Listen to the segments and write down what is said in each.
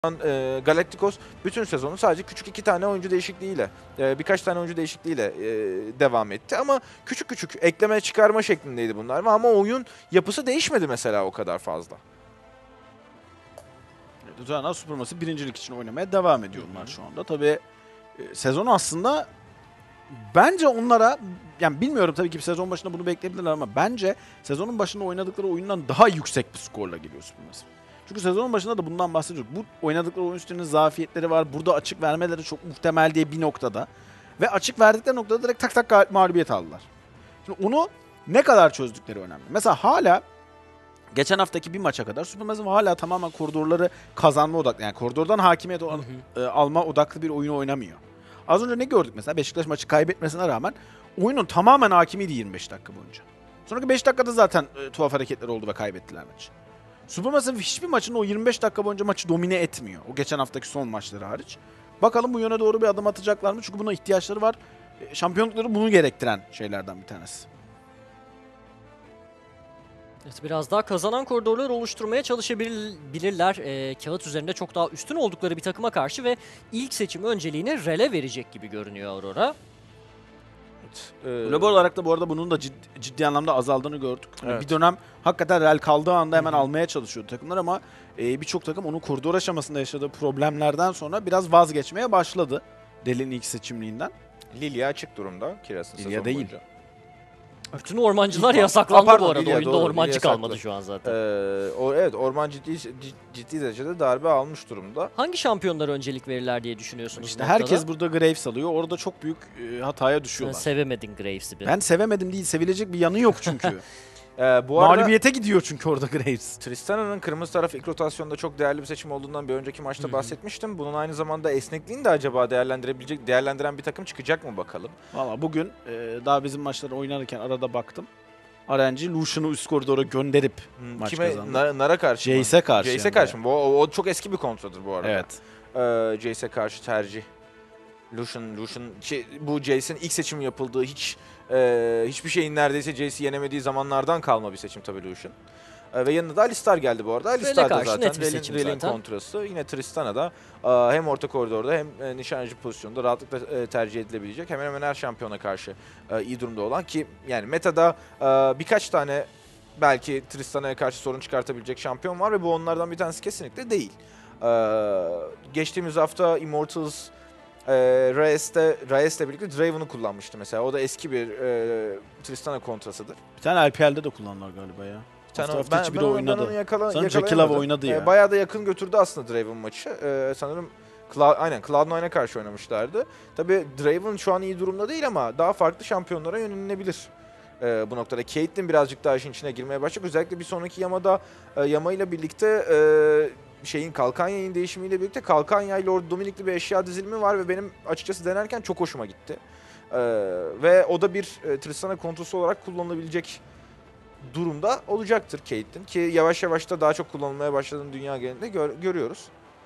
Galacticos bütün sezonu sadece küçük 2 tane oyuncu değişikliğiyle, birkaç tane oyuncu değişikliğiyle devam etti. Ama küçük küçük ekleme çıkarma şeklindeydi bunlar. Ama oyun yapısı değişmedi mesela o kadar fazla. Udana Supermassive birincilik için oynamaya devam ediyorlar şu anda. Tabii sezon aslında bence onlara, yani bilmiyorum tabii ki sezon başında bunu bekleyebilirler ama bence sezonun başında oynadıkları oyundan daha yüksek bir skorla geliyor Supermassive. Çünkü sezonun başında da bundan bahsediyoruz. Bu oynadıkları oyun üstünün zafiyetleri var. Burada açık vermeleri çok muhtemel diye bir noktada. Ve açık verdikleri noktada direkt tak tak mağlubiyet aldılar. Şimdi onu ne kadar çözdükleri önemli. Mesela hala geçen haftaki bir maça kadar Supermassive hala tamamen koridorları kazanma odaklı. Yani koridordan hakimiyet alma odaklı bir oyunu oynamıyor. Az önce ne gördük mesela? Beşiktaş maçı kaybetmesine rağmen oyunun tamamen hakimiydi 25 dakika boyunca. Sonraki 5 dakikada zaten tuhaf hareketler oldu ve kaybettiler maçı. Supermassive hiçbir maçın o 25 dakika boyunca maçı domine etmiyor. O geçen haftaki son maçları hariç. Bakalım bu yöne doğru bir adım atacaklar mı? Çünkü buna ihtiyaçları var. Şampiyonlukları bunu gerektiren şeylerden bir tanesi. Evet, biraz daha kazanan koridorlar oluşturmaya çalışabilirler. Kağıt üzerinde çok daha üstün oldukları bir takıma karşı ve ilk seçim önceliğini Rel'e verecek gibi görünüyor Aurora. Global olarak da bu arada bunun da ciddi anlamda azaldığını gördük. Evet. Bir dönem hakikaten Real kaldığı anda hemen almaya çalışıyordu takımlar ama birçok takım onun koridor aşamasında yaşadığı problemlerden sonra biraz vazgeçmeye başladı. Del'in ilk seçimliğinden. Lilia açık durumda Kiraz'ın Lilia sezon değil. boyunca. Bütün ormancılar İlk- yasaklandı Pardon, bu arada. Lilia, Oyunda doğru, ormancı Lilia kalmadı yasaklı. şu an zaten. Evet, orman ciddi derecede darbe almış durumda. Hangi şampiyonlara öncelik verirler diye düşünüyorsunuz İşte bu noktada? herkes burada Graves alıyor. Orada çok büyük hataya Sen düşüyorlar. sevemedin Graves'i bir. Ben sevemedim değil. Sevilecek bir yanı yok çünkü. Bu arada Mağlubiyete gidiyor çünkü orada Graves. Tristana'nın kırmızı taraf ilk rotasyonda çok değerli bir seçim olduğundan bir önceki maçta bahsetmiştim. Bunun aynı zamanda esnekliğini de acaba değerlendiren bir takım çıkacak mı bakalım. Valla bugün daha bizim maçları oynarken arada baktım. RNG Lucian'ı üst koridora gönderip maç Kime? kazandı. Nara karşı mı? Jace'e karşı. Jace'e yani. karşı mı? O çok eski bir kontroldur bu arada. Evet. Jace'e karşı tercih. Lucian bu Jace'in ilk seçim yapıldığı hiçbir şeyin neredeyse Jace'i yenemediği zamanlardan kalma bir seçim tabii Lucian. Ve yanında da Alistar geldi bu arada. Alistar da karşı net bir zaten seçim Rel'in zaten. kontrası. Yine Tristana'da hem orta koridorda hem nişancı pozisyonunda rahatlıkla tercih edilebilecek. Hemen hemen her şampiyona karşı iyi durumda olan ki yani metada birkaç tane belki Tristana'ya karşı sorun çıkartabilecek şampiyon var ve bu onlardan bir tanesi kesinlikle değil. Geçtiğimiz hafta Immortals Reyes'le birlikte Draven'ı kullanmıştı mesela. O da eski bir Tristana kontrasıdır. Bir tane LPL'de de kullandılar galiba ya. Hafta içi biri oynadı. onu Sanırım Jackie oynadı ya. Bayağı da yakın götürdü aslında Draven maçı. Sanırım Cloud9'a karşı oynamışlardı. Tabii Draven şu an iyi durumda değil ama daha farklı şampiyonlara yönelinebilir. Bu noktada Caitlyn birazcık daha işin içine girmeye başlayacak. Özellikle bir sonraki Yama'da Yama ile birlikte Kalkan Yay'ın değişimiyle birlikte Kalkan Yay Lord Dominik'li bir eşya dizilimi var ve benim açıkçası denerken çok hoşuma gitti. Ve o da bir Tristana kontrolü olarak kullanılabilecek durumda olacaktır Caitlyn ki yavaş yavaş da daha çok kullanılmaya başladığını dünya genelinde görüyoruz.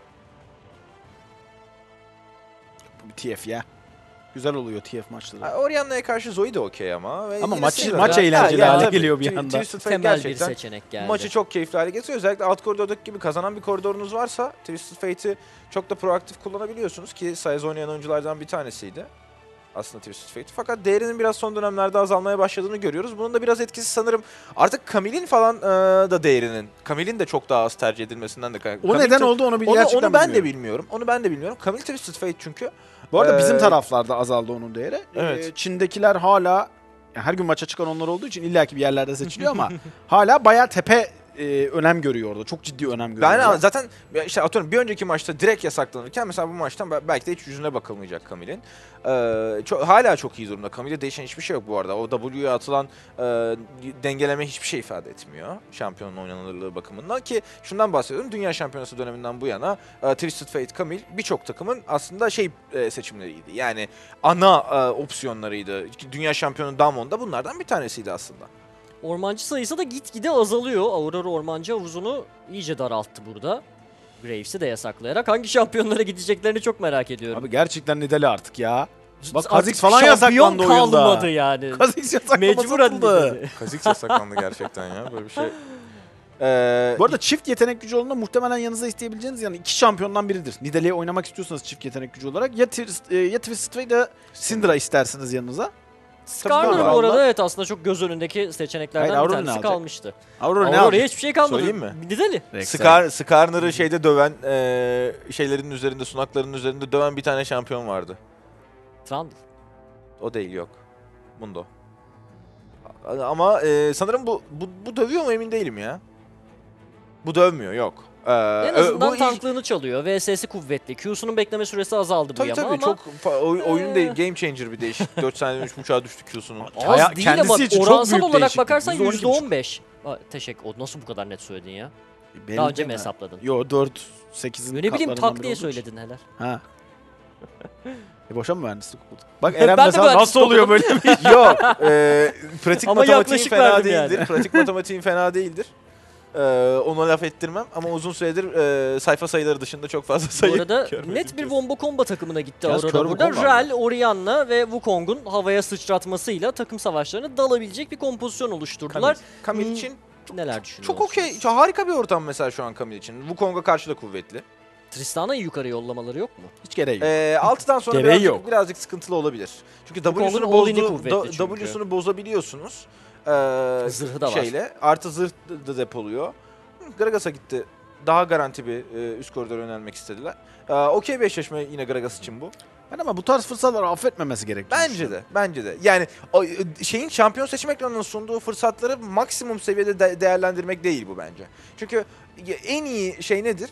Bu bir TF ya. Güzel oluyor TF maçları. Orianna'ya karşı Zoe de okey ama. Ve Ama yine single maç da- eğlenceli Ya, hale tabii, geliyor bir anda. Twisted Fate Temel bir gerçekten seçenek geldi. maçı çok keyifli hale getiriyor. Özellikle alt koridordaki gibi kazanan bir koridorunuz varsa Twisted Fate'i çok da proaktif kullanabiliyorsunuz ki Sayaz oynayan oyunculardan bir tanesiydi aslında Twisted Fate. Fakat değerinin biraz son dönemlerde azalmaya başladığını görüyoruz. Bunun da biraz etkisi sanırım artık Camille'in falan da değerinin. Camille'in de çok daha az tercih edilmesinden de kaynaklı. O neden oldu onu gerçekten onu ben de bilmiyorum. bilmiyorum. Camille Twisted Fate çünkü. Bu arada bizim Ee, taraflarda azaldı onun değeri. Evet. Çin'dekiler hala her gün maça çıkan onlar olduğu için illaki bir yerlerde seçiliyor ama hala bayağı tepe önem görüyor orada. Çok ciddi önem görüyor. Ben zaten işte atıyorum bir önceki maçta direkt yasaklanırken mesela bu maçtan belki de hiç yüzüne bakılmayacak Camille'in. Hala çok iyi durumda. Camille'de değişen hiçbir şey yok bu arada. O W'ye atılan dengeleme hiçbir şey ifade etmiyor. Şampiyonun oynanılırlığı bakımından ki şundan bahsediyorum. Dünya Şampiyonası döneminden bu yana Twisted Fate Camille birçok takımın aslında seçimleriydi. Yani ana opsiyonlarıydı. Dünya Şampiyonu Damwon da bunlardan bir tanesiydi aslında. Ormancı sayısı da gitgide azalıyor. Aurora ormancı havuzunu iyice daralttı burada. Graves'i de yasaklayarak hangi şampiyonlara gideceklerini çok merak ediyorum. Abi gerçekten Nidali artık ya. Bak Artık Kha'Zix falan şampiyon yasaklandı oyunda. kalmadı yani. Kha'Zix yasaklaması Mecburen atıldı. Nidali. Kha'Zix yasaklandı gerçekten ya. Böyle bir şey Bu arada çift yetenek gücü olduğunda muhtemelen yanınıza isteyebileceğiniz yani 2 şampiyondan biridir. Nidalee'yi oynamak istiyorsanız çift yetenek gücü olarak ya Twisted ya da Syndra istersiniz yanınıza. Skarner Tabii, bu arada Aurora- evet aslında çok göz önündeki Hayır, seçeneklerden bir Aurora ne tanesi alacak? kalmıştı. Aurora ne Aurora'ya yapacak? hiçbir şey kalmadı. Söyleyeyim mi? Nidalee. Skarner'ı şeyde döven, şeylerin üzerinde, sunakların üzerinde döven bir tane şampiyon vardı. Trundle. O değil, yok. Mundo. Ama sanırım bu dövüyor mu emin değilim ya. Bu dövmüyor, yok. En azından bu tanklığını çalıyor. VS'si kuvvetli. Q'sunun bekleme süresi azaldı bu tabii yama tabii ama çok oyun değil, game changer bir değişik. 4 saniyeden 3.5'a düştü Q'sunun. az değil ama kendisi için çok oransal büyük olarak değişiklik. bakarsan %12,5. %15. Teşekkür. O nasıl bu kadar net söyledin ya? Belli Daha önce değil mi mi? hesapladın? Yo 4 8'in Ne bileyim katlarından tak biri diye olduğu için. söyledin helal. Ha. Boşa mı mühendislik okuduk? Bak Eren Ben de mesela mühendislik nasıl oluyor okudum. böyle bir Yok, pratik Ama matematiğin yaklaşık fena verdim değildir. yani. Pratik matematiğin fena değildir. Ona laf ettirmem ama uzun süredir sayfa sayıları dışında çok fazla sayı Bu arada görmedim net bir diyorsun. Wombo Combo takımına gitti Yalnız Aurora kör burada. Wukong var Rel, Orianna ve Wukong'un havaya sıçratmasıyla takım savaşlarına dalabilecek bir kompozisyon oluşturdular. Camille için Neler düşünüyorsunuz? çok okey, harika bir ortam mesela şu an Camille için. Wukong'a karşı da kuvvetli. Tristana'yı yukarı yollamaları yok mu? hiç gereği yok. 6'dan sonra Gereği yok. birazcık sıkıntılı olabilir. Çünkü Wukong'un all-in'i kuvvetli çünkü. W'sunu bozabiliyorsunuz. Zırhı da var. Şeyle, artı zırh da depoluyor. Gragas'a gitti. Daha garanti bir üst koridora yönelmek istediler. Okey bir eşleşme yine Gragas için bu. Ben ama bu tarz fırsatları affetmemesi gerektiğini Bence de. Yani şeyin şampiyon seçim ekranının sunduğu fırsatları maksimum seviyede değerlendirmek değil bu bence. Çünkü en iyi şey nedir?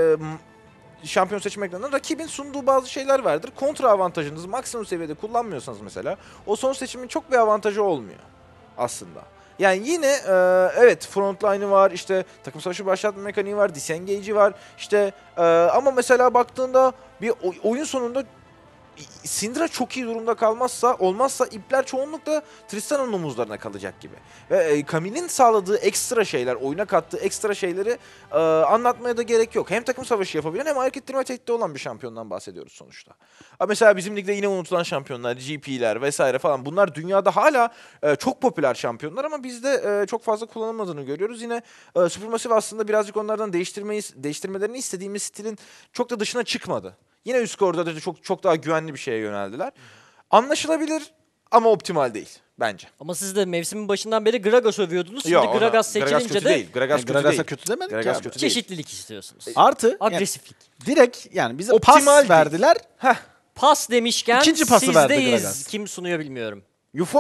Şampiyon seçim ekranında rakibin sunduğu bazı şeyler vardır. Kontra avantajınızı maksimum seviyede kullanmıyorsanız mesela o son seçimin çok bir avantajı olmuyor aslında. Yani yine evet frontline'ı var, işte takım savaşı başlatma mekaniği var, disengage'i var. İşte ama mesela baktığında bir oyun sonunda Syndra çok iyi durumda olmazsa ipler çoğunlukla Tristan'ın omuzlarına kalacak gibi. Ve Camille'in sağladığı ekstra şeyler, oyuna kattığı ekstra şeyleri anlatmaya da gerek yok. Hem takım savaşı yapabilen hem ayak ettirme tehdidi olan bir şampiyondan bahsediyoruz sonuçta. Mesela bizim ligde yine unutulan şampiyonlar, GP'ler vesaire falan, bunlar dünyada hala çok popüler şampiyonlar ama bizde çok fazla kullanılmadığını görüyoruz. Yine Supermassive aslında birazcık onlardan değiştirmelerini istediğimiz stilin çok da dışına çıkmadı. Yine üst koridorda da çok daha güvenli bir şeye yöneldiler. Anlaşılabilir ama optimal değil bence. Ama siz de mevsimin başından beri Gragas övüyordunuz. Şimdi Yok, Gragas seçilince kötü de değil. Gragas kötü Gragas'a değil. kötü demedik Gragas ya. kötü değil. çeşitlilik istiyorsunuz. Artı yani Agresiflik. direkt yani bize Optimal pas değil. verdiler. Pas demişken İkinci pası verdi sizdeyiz. Gragas. Kim sunuyor bilmiyorum. Yufo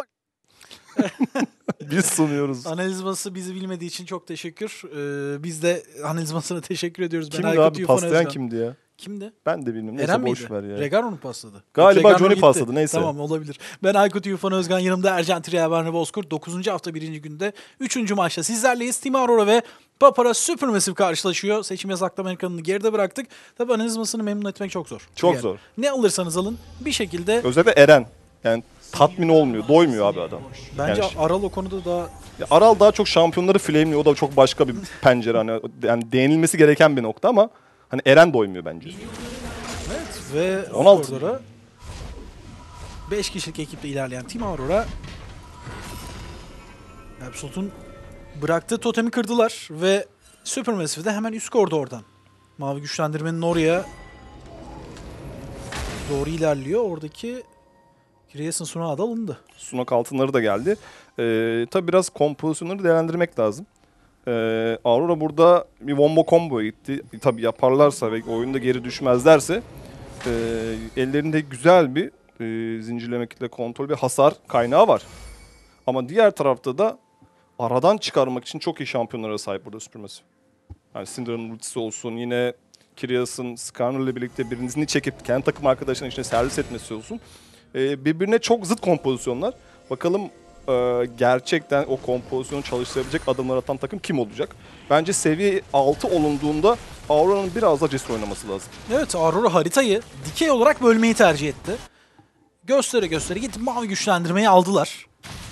Biz sunuyoruz. Analiz masası bizi bilmediği için çok teşekkür. Biz de analiz masasına teşekkür ediyoruz. Kimdi Aykut abi? Yufan Paslayan Özcan. kimdi ya? Kimdi? Ben de bilmiyorum. Neyse Eren boş miydi? ver ya. Regano mu pasladı? Galiba Regano Johnny gitti. pasladı, neyse. Tamam, olabilir. Ben Aykut Yufan Özgan, yanımda Ercan Triyer, Berna Bozkurt. 9. hafta 1. günde 3. maçta sizlerleyiz. Team Aurora ve Papara Supermassive karşılaşıyor. Seçim yasaklama ekranını geride bıraktık. Tabii analiz masasını memnun etmek çok zor. Çok Yani zor. ne alırsanız alın bir şekilde Özellikle Eren. Yani tatmin olmuyor. Doymuyor abi adam. bence Yani Aral o konuda daha ya Aral daha çok şampiyonları flameliyor. O da çok başka bir pencere. Hani yani değinilmesi gereken bir nokta ama hani Eren doymuyor bence. ve 16. koridora 5 kişilik ekiple ilerleyen Team Aurora Absolute'un bıraktığı totemi kırdılar ve Supermassive de hemen üst koridordan mavi güçlendirmenin oraya doğru ilerliyor. Oradaki Kiryas'ın sunağı da alındı. Sunak altınları da geldi. Tabi biraz kompozisyonları değerlendirmek lazım. Aurora burada bir wombo combo'ya gitti. Tabi yaparlarsa ve oyunda geri düşmezlerse ellerinde güzel bir zincirleme kitle kontrol bir hasar kaynağı var. Ama diğer tarafta da aradan çıkarmak için çok iyi şampiyonlara sahip burada Supermassive. Yani Syndra'nın ultisi olsun, yine Kiryas'ın Skarner'la birlikte birinizini çekip kendi takım arkadaşlarının içine servis etmesi olsun. Birbirine çok zıt kompozisyonlar. Bakalım gerçekten o kompozisyonu çalıştırabilecek adımlar atan takım kim olacak? Bence seviye 6 olunduğunda Aurora'nın biraz da cesur oynaması lazım. Evet, Aurora haritayı dikey olarak bölmeyi tercih etti. Göstere göstere gidip mavi güçlendirmeyi aldılar.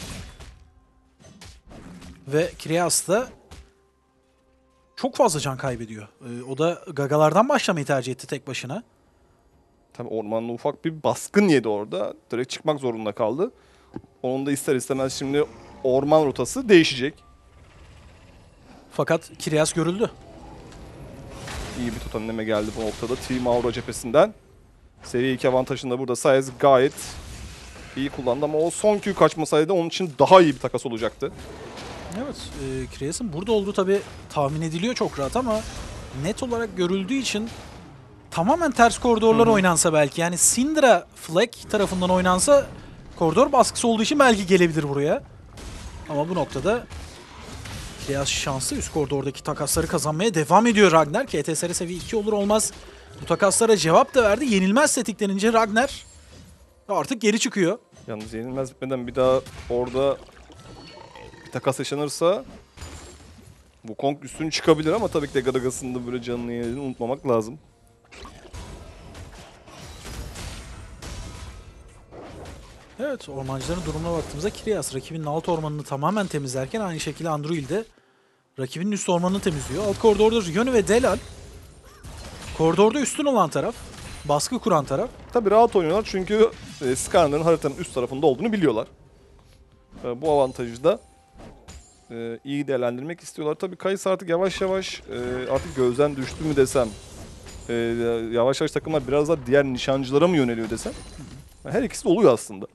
Ve Kiryas da çok fazla can kaybediyor. O da gagalardan başlamayı tercih etti tek başına. Tabii ormanda ufak bir baskın yedi orada. Direkt çıkmak zorunda kaldı. Onun da ister istemez şimdi orman rotası değişecek. Fakat Kiryas görüldü. İyi bir totemleme geldi bu noktada Team Aura cephesinden. Seviye 2 avantajını da burada Saez gayet iyi kullandı ama o son Q kaçmasaydı onun için daha iyi bir takas olacaktı. Evet, Kiryas'ın burada olduğu tabii tahmin ediliyor çok rahat ama net olarak görüldüğü için tamamen ters koridorlar oynansa belki. Yani Syndra Fleck tarafından oynansa koridor baskısı olduğu için belki gelebilir buraya. Ama bu noktada Kiryas şanslı, üst koridordaki takasları kazanmaya devam ediyor Ragnar. KTSR seviye 2 olur olmaz bu takaslara cevap da verdi. Yenilmez tetiklenince Ragnar artık geri çıkıyor. Yalnız yenilmez bitmeden bir daha orada bir takas yaşanırsa Wukong üstün çıkabilir ama tabii ki de Gadagas'ın da böyle canını yenildiğini unutmamak lazım. Evet, ormancıların durumuna baktığımızda Kiryas rakibinin alt ormanını tamamen temizlerken aynı şekilde Andruil de rakibinin üst ormanını temizliyor. Alt koridorda Rioni ve Delal. Koridorda üstün olan taraf, baskı kuran taraf. Tabii rahat oynuyorlar çünkü Skarner'ın haritanın üst tarafında olduğunu biliyorlar. Bu avantajı da iyi değerlendirmek istiyorlar. Tabii Kayıs artık yavaş yavaş artık gözden düştü mü desem, yavaş yavaş takımlar biraz da diğer nişancılara mı yöneliyor desem. Her ikisi de oluyor aslında.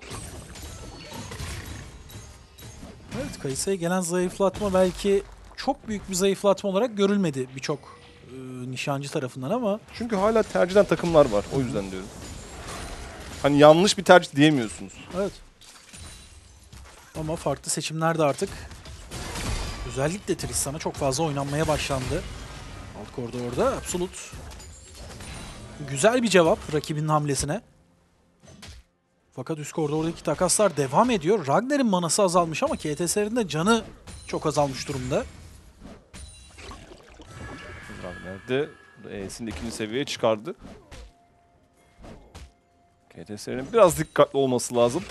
Evet, Kayısa'ya gelen zayıflatma belki çok büyük bir zayıflatma olarak görülmedi birçok nişancı tarafından ama Çünkü hala tercih eden takımlar var. O yüzden diyorum. Hani yanlış bir tercih diyemiyorsunuz. evet. Ama farklı seçimler de artık özellikle Tristan'a çok fazla oynanmaya başlandı. Alt koridorda Absolut güzel bir cevap rakibinin hamlesine. Fakat üst koridordaki takaslar devam ediyor. Ragnar'ın manası azalmış ama KTSR'in de canı çok azalmış durumda. Ragnar de E'sini ikinci seviyeye çıkardı. KTSR'nin biraz dikkatli olması lazım.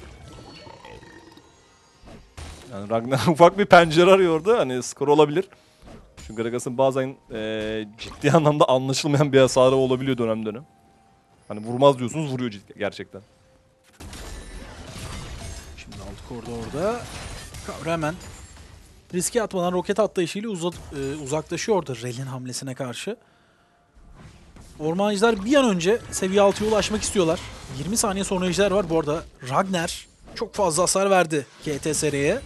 Yani Ragnar ufak bir pencere arıyordu. Hani skor olabilir. Çünkü Gragas'ın bazen ciddi anlamda anlaşılmayan bir hasarı olabiliyor dönem dönem. Hani vurmaz diyorsunuz, vuruyor gerçekten. Şimdi alt koridorda Kavra hemen riske atmadan roket atlayışıyla uzaklaşıyor orada Rel'in hamlesine karşı. Ormancılar bir an önce seviye 6'ya ulaşmak istiyorlar. 20 saniye sonra ejder var. Bu arada Ragnar çok fazla hasar verdi KTSR'ye.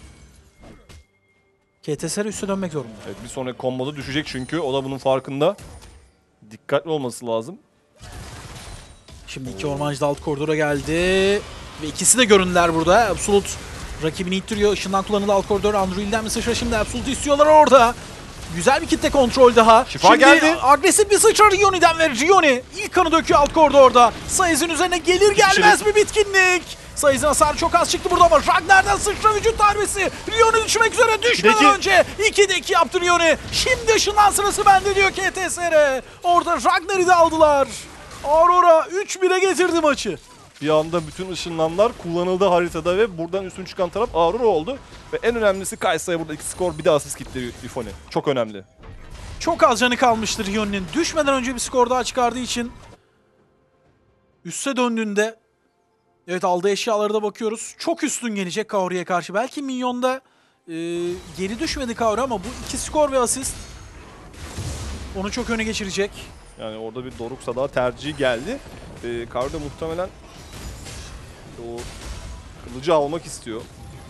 KTSR üste dönmek zorunda. Evet, bir sonraki komboda düşecek çünkü o da bunun farkında. Dikkatli olması lazım. Şimdi iki ormancı da alt koridora geldi. Ve ikisi de göründüler burada. Absolut rakibini ittiriyor. Işından kullanıldı alt koridor. Andruil'den bir sıçra, şimdi Absolut'u istiyorlar orada. Güzel bir kitle kontrol daha. Şifa şimdi geldi. Agresif bir sıçra Rioni'den ve Rioni ilk kanı döküyor alt koridorda. Sayız'ın üzerine gelir gelmez bir bitkinlik. Sayız'ın hasarı çok az çıktı burada ama Ragnar'dan sıçra vücut darbesi. Rioni düşmek üzere, düşmeden önce 2'de 2 yaptı Rioni. Şimdi ışından sırası bende diyor KTSR. Orada Ragnar'ı da aldılar. Aurora 3-1'e getirdi maçı. Bir anda bütün ışınlanlar kullanıldı haritada ve buradan üstün çıkan taraf Aurora oldu. Ve en önemlisi Kaysa'ya burada 2 skor, bir de asist gitti Ifone. Çok önemli. Çok az canı kalmıştır Rioni'nin. Düşmeden önce bir skor daha çıkardığı için üste döndüğünde evet, aldığı eşyalara da bakıyoruz. Çok üstün gelecek Kaori'ye karşı. Belki minyonda geri düşmedi Kaori ama bu 2 skor ve asist onu çok öne geçirecek. Yani orada bir Doruk Sada tercihi geldi. Kaori da muhtemelen o kılıcı almak istiyor.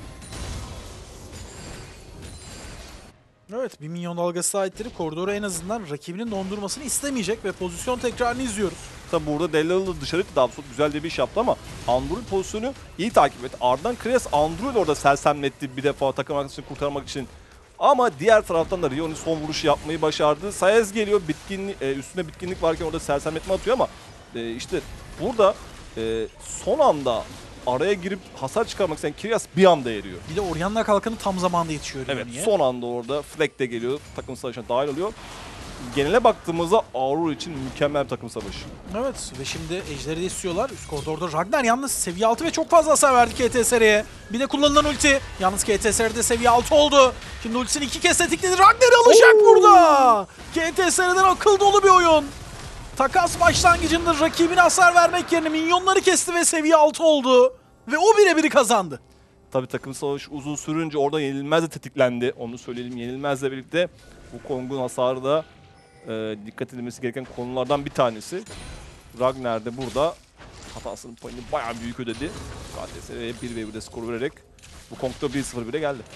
Evet, bir minyon dalgası sahipleri koridoru en azından rakibinin dondurmasını istemeyecek ve pozisyon tekrarını izliyoruz. Tabi burada Dellalı dışarı itti, daha güzel de bir iş yaptı ama Andruil pozisyonu iyi takip etti. Ardından Kriyas Andruil orada sersemletti bir defa takım arkadaşını kurtarmak için. Ama diğer taraftan da Rioni son vuruşu yapmayı başardı. Saez geliyor, üstünde bitkinlik varken orada sersemletme atıyor ama işte burada son anda araya girip hasar çıkarmak isteyen Kiryas bir anda eriyor. Bir de Orianna kalkanı tam zamanda yetişiyor Evet, Rioni'ye. son anda orada Fleck de geliyor, takım savaşına dahil oluyor. Genele baktığımızda Aurora için mükemmel bir takım savaşı. Evet, ve şimdi Ejder'i de istiyorlar. Üst koridorda Ragnar yalnız seviye 6 ve çok fazla hasar verdi KTSR'ye. Bir de kullanılan ulti. Yalnız KTSR'de seviye 6 oldu. Şimdi ultisini 2 kez tetikledi. Ragnar alacak burada. KTSR'den akıl dolu bir oyun. Takas başlangıcında rakibine hasar vermek yerine minyonları kesti ve seviye 6 oldu. Ve o birebiri kazandı. Tabii takım savaşı uzun sürünce orada Yenilmez de tetiklendi. Onu söyleyelim. Yenilmez'le birlikte bu Kong'un hasarı da dikkat edilmesi gereken konulardan bir tanesi. Ragnar de burada hatasının payını bayağı büyük ödedi. KTS'ye 1v1'de skor vererek bu Kong'da 1-0 bile geldi.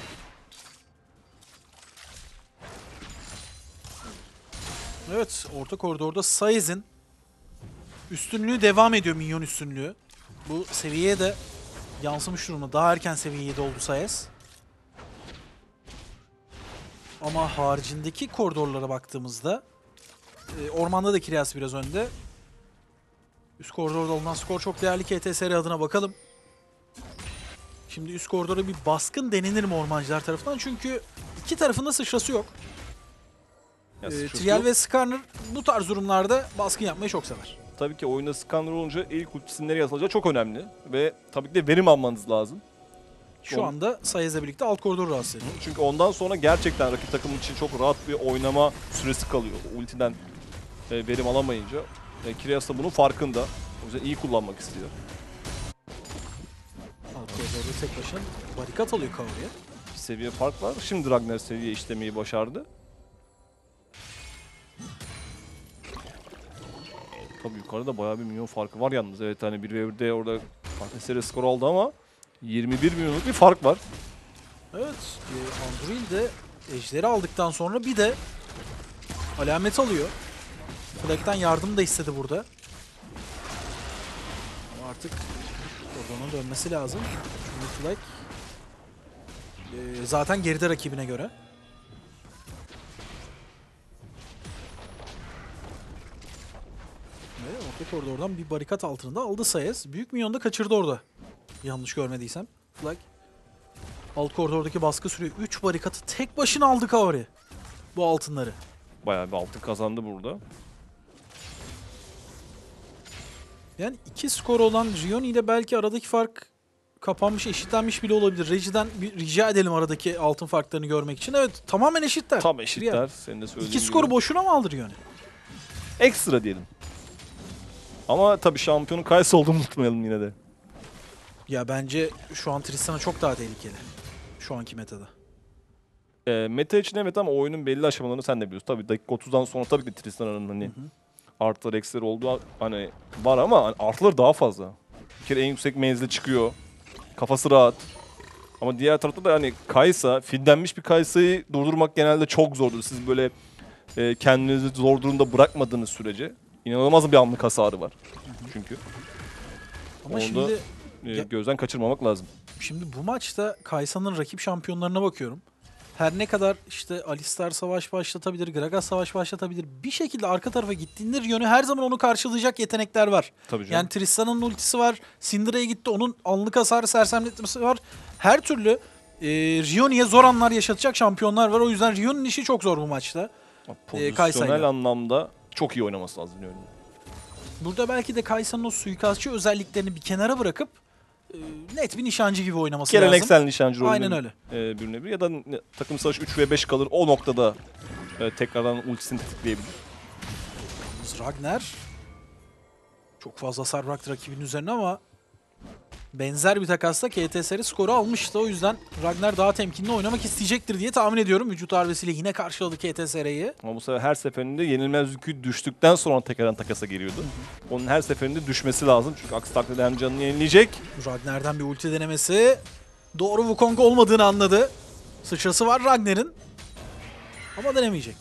Evet, orta koridorda Saez'in üstünlüğü devam ediyor, minyon üstünlüğü. Bu seviyeye de yansımış durumda. Daha erken seviyeye de oldu Saez. Ama haricindeki koridorlara baktığımızda ormanda da Kiryas biraz önde. Üst koridorda alınan skor çok değerli KTSR adına bakalım. Şimdi üst koridora bir baskın denenir mi ormancılar tarafından? Çünkü iki tarafında sıçrası yok. Trial ve Skarner bu tarz durumlarda baskın yapmayı çok sever. Tabii ki oyunda Skarner olunca ilk ultisinin nereye atılacağı çok önemli. Ve tabii ki de verim almanız lazım. Şu anda Saez'le birlikte alt koridoru rahatsız ediyor. Çünkü ondan sonra gerçekten rakip takım için çok rahat bir oynama süresi kalıyor. Ultiden verim alamayınca. Kiryas da bunun farkında. O yüzden iyi kullanmak istiyor. Alt koridorda tek başına barikat alıyor Kaori'ye. Bir seviye fark var. Şimdi Ragnar seviye işlemeyi başardı. Tabii yukarıda bayağı bir milyon farkı var yalnız. Evet hani 1v1'de orada KTSR skor aldı ama 21 milyonluk bir fark var. Evet, Anduril de ejderi aldıktan sonra bir de alamet alıyor. Flag'den yardım da istedi burada. Ama artık oradan dönmesi lazım. Çünkü Flag zaten geride rakibine göre. Ve orta koridordan bir barikat altında aldı Saez. Büyük minyonu da kaçırdı orada. Yanlış görmediysem. Flag alt koridordaki baskı sürüyor. 3 barikatı tek başına aldı Kaori. Bu altınları. Bayağı bir altın kazandı burada. Yani 2 skor olan Rioni ile belki aradaki fark kapanmış, eşitlenmiş bile olabilir. Reji'den bir rica edelim aradaki altın farklarını görmek için. Evet, tamamen eşitler. Tam eşitler. Senin de söylediğin 2 gibi. skoru boşuna mı aldı Rioni? Ekstra diyelim. Ama tabii şampiyonun Kayısı olduğunu unutmayalım yine de. Ya bence şu an Tristan'a çok daha tehlikeli. Şu anki metada. Meta için evet ama oyunun belli aşamalarını sen de biliyorsun. Tabii dakika 30'dan sonra tabii ki Tristan'ın hani artıları eksileri olduğu hani var ama hani artıları daha fazla. Bir kere en yüksek menzile çıkıyor. Kafası rahat. Ama diğer tarafta da hani Kaysa, fillenmiş bir Kaysa'yı durdurmak genelde çok zordur. Siz böyle kendinizi zor durumda bırakmadığınız sürece inanılmaz bir anlık hasarı var. Çünkü. Ama Onu şimdi gözden kaçırmamak lazım. Şimdi bu maçta Kaysa'nın rakip şampiyonlarına bakıyorum. Her ne kadar işte Alistar savaş başlatabilir, Gragas savaş başlatabilir. Bir şekilde arka tarafa gittiğinde Rioni her zaman onu karşılayacak yetenekler var. Tabii canım. Yani Tristan'ın ultisi var. Syndra'ya gitti. Onun anlık hasarı sersemletmesi var. Her türlü Rioni'ye zor anlar yaşatacak şampiyonlar var. O yüzden Rioni'nin işi çok zor bu maçta. Pozisyonel Kaysa'yla. anlamda çok iyi oynaması lazım Rioni'nin. Burada belki de Kaysa'nın o suikastçı özelliklerini bir kenara bırakıp net bir nişancı gibi oynaması lazım. Geleneksel nişancı rolüne Aynen öyle. bürünebilir. Ya da takım savaşı 3 ve 5 kalır. O noktada tekrardan ultisini tetikleyebilir. Ragnar çok fazla hasar bıraktı rakibinin üzerine ama benzer bir takasla KTSR skoru almıştı. O yüzden Ragnar daha temkinli oynamak isteyecektir diye tahmin ediyorum. Vücut darbesiyle yine karşıladı KTSR'yi. Ama bu sefer her seferinde yenilmez yükü düştükten sonra tekrardan takasa geliyordu. Onun her seferinde düşmesi lazım. Çünkü aksi takdirde hem canını yenileyecek. Ragnar'dan bir ulti denemesi. Doğru Wukong olmadığını anladı. Sıçrası var Ragnar'ın. Ama denemeyecek.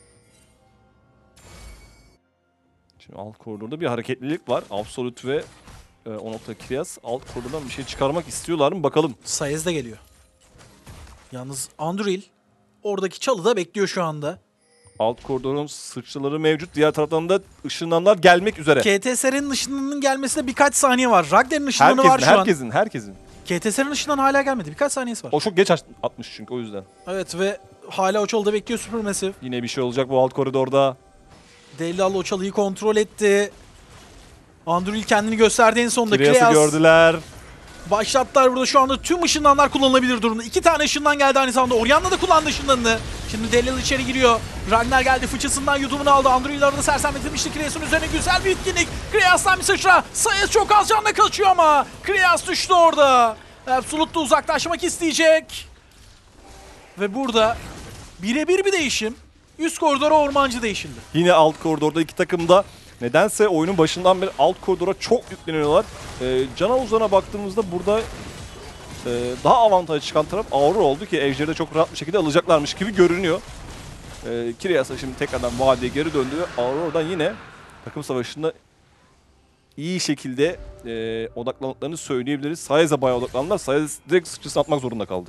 Şimdi alt koridorda bir hareketlilik var. Absolute ve o nokta Kiryas alt koridordan bir şey çıkarmak istiyorlar mı bakalım. Saez de geliyor. Yalnız Anduril oradaki çalıda bekliyor şu anda. Alt koridorun sıçraları mevcut. Diğer taraftan da ışınlanlar gelmek üzere. KTSR'nin ışınının gelmesine birkaç saniye var. Ragnar'ın ışınlanı var şu an. Herkesin. KTSR'nin ışından hala gelmedi. Birkaç saniyesi var. O çok geç atmış çünkü o yüzden. Evet ve hala o çalıda bekliyor Supermassive. Yine bir şey olacak bu alt koridorda. Delal o çalıyı kontrol etti. Anduril kendini gösterdi en sonunda. Kiryas'ı Kiryas gördüler. başlattılar burada şu anda tüm ışınlanlar kullanılabilir durumda. 2 tane ışınlan geldi aynı zamanda. Orianna da kullandı ışınlanını. Şimdi Delal içeri giriyor. Ragnar geldi fıçısından yudumunu aldı. Anduril arada sersemletilmişti Kiryas'ın üzerine güzel bir etkinlik. Kiryas'tan bir sıçra. Saez çok az canla kaçıyor ama Kiryas düştü orada. Absolute da uzaklaşmak isteyecek. Ve burada birebir bir değişim. Üst koridora ormancı değişildi. Yine alt koridorda iki takım da nedense oyunun başından beri alt koridora çok yükleniyorlar. Can havuzlarına baktığımızda burada daha avantaj çıkan taraf Aurora oldu ki Ejder'i de çok rahat bir şekilde alacaklarmış gibi görünüyor. Kiryas'a şimdi tekrardan vadiye geri döndü ve Aurora'dan yine takım savaşında iyi şekilde odaklandıklarını söyleyebiliriz. Sayes'e bayağı odaklandılar. Sayes direkt sıçrasını atmak zorunda kaldı.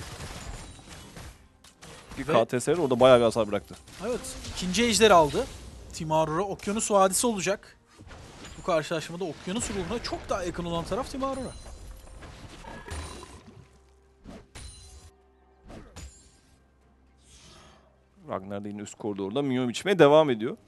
Ve- KTSR orada bayağı bir hasar bıraktı. Evet, ikinci ejderi aldı. Team Aurora Okyanus Vadisi olacak. Bu karşılaşmada Okyanus ruhuna çok daha yakın olan taraf Team Aurora. Ragnar da yine üst koridorda minyon biçmeye devam ediyor.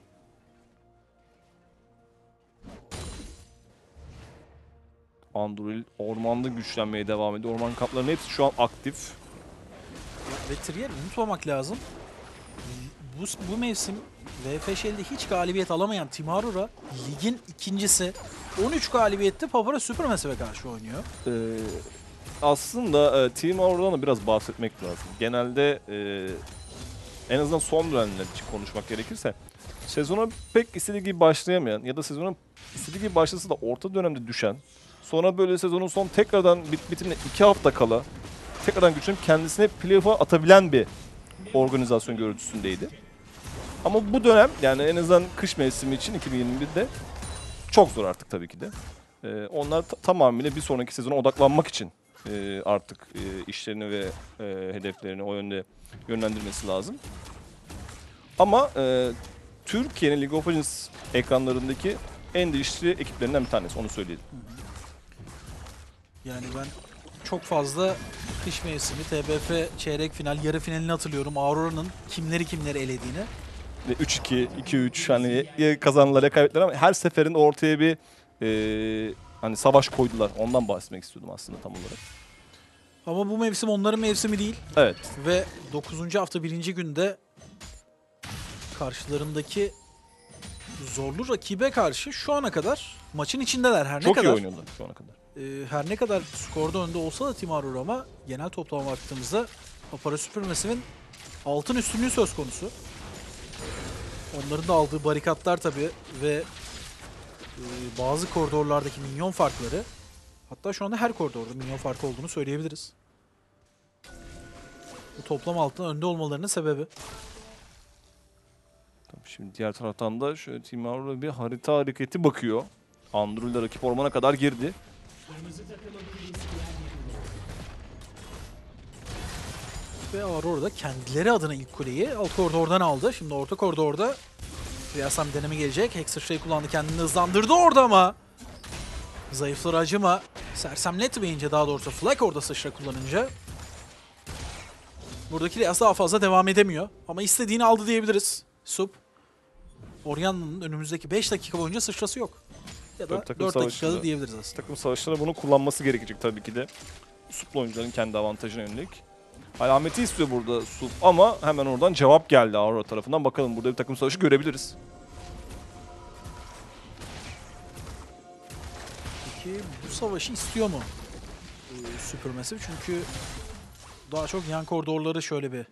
Anduril ormanda güçlenmeye devam ediyor. Orman kamplarının hepsi şu an aktif. Ve Trier unutmamak lazım. Bu mevsim VFŞ'de hiç galibiyet alamayan Team Aurora ligin ikincisi. 13 galibiyette Papara Supermassive'e karşı oynuyor. Aslında Team Aurora'dan da biraz bahsetmek lazım. Genelde en azından son dönemler için konuşmak gerekirse sezona pek istediği gibi başlayamayan ya da sezona istediği gibi başlasa da orta dönemde düşen, sonra böyle sezonun son tekrardan bitimine 2 hafta kala tekrardan güçlenip kendisine playoff'a atabilen bir organizasyon görüntüsündeydi. Ama bu dönem yani en azından kış mevsimi için 2021'de çok zor artık tabii ki de. Onlar tamamıyla bir sonraki sezona odaklanmak için artık işlerini ve hedeflerini o yönde yönlendirmesi lazım. Ama Türkiye'nin League of Legends ekranlarındaki en değişikli ekiplerinden bir tanesi, onu söyleyelim. Yani ben çok fazla kış mevsimi, TBF çeyrek final, yarı finalini hatırlıyorum. Aurora'nın kimleri elediğini. 3-2, 2-3 hani ya kazandılar ya kaybettiler ama her seferinde ortaya bir hani savaş koydular. Ondan bahsetmek istiyordum aslında tam olarak. Ama bu mevsim onların mevsimi değil. Evet. Ve 9. hafta 1. günde karşılarındaki zorlu rakibe karşı şu ana kadar maçın içindeler. Her ne Çok iyi kadar oynuyorlar şu ana kadar. her ne kadar skorda önde olsa da Team Aurora ama genel toplama baktığımızda Papara Supermassive'in altın üstünlüğü söz konusu. Onların da aldığı barikatlar tabii ve bazı koridorlardaki minyon farkları, hatta şu anda her koridorda minyon farkı olduğunu söyleyebiliriz. Bu toplam altın önde olmalarının sebebi. Tabii şimdi diğer taraftan da şöyle Team Aurora bir harita hareketi bakıyor. Anduril de rakip ormana kadar girdi. Ve Aurora da kendileri adına ilk kuleyi alt koridordan aldı. Şimdi orta koridorda Riyasam deneme gelecek. Hexer şey kullandı, kendini hızlandırdı orada ama zayıfları acıma sersemletmeyince, daha doğrusu Flag orada sıçra kullanınca buradaki Riyas daha fazla devam edemiyor. Ama istediğini aldı diyebiliriz. Sup Orianna'nın önümüzdeki 5 dakika boyunca sıçrası yok. Ya da Tabii takım 4 dakikada savaşında- diyebiliriz aslında. Takım savaşlarında bunu kullanması gerekecek tabii ki de. Sup'lu oyuncuların kendi avantajına yönelik. Alameti istiyor burada Sup ama hemen oradan cevap geldi Aurora tarafından. Bakalım burada bir takım savaşı görebiliriz. Peki bu savaşı istiyor mu Supermassive? Çünkü daha çok yan koridorları şöyle bir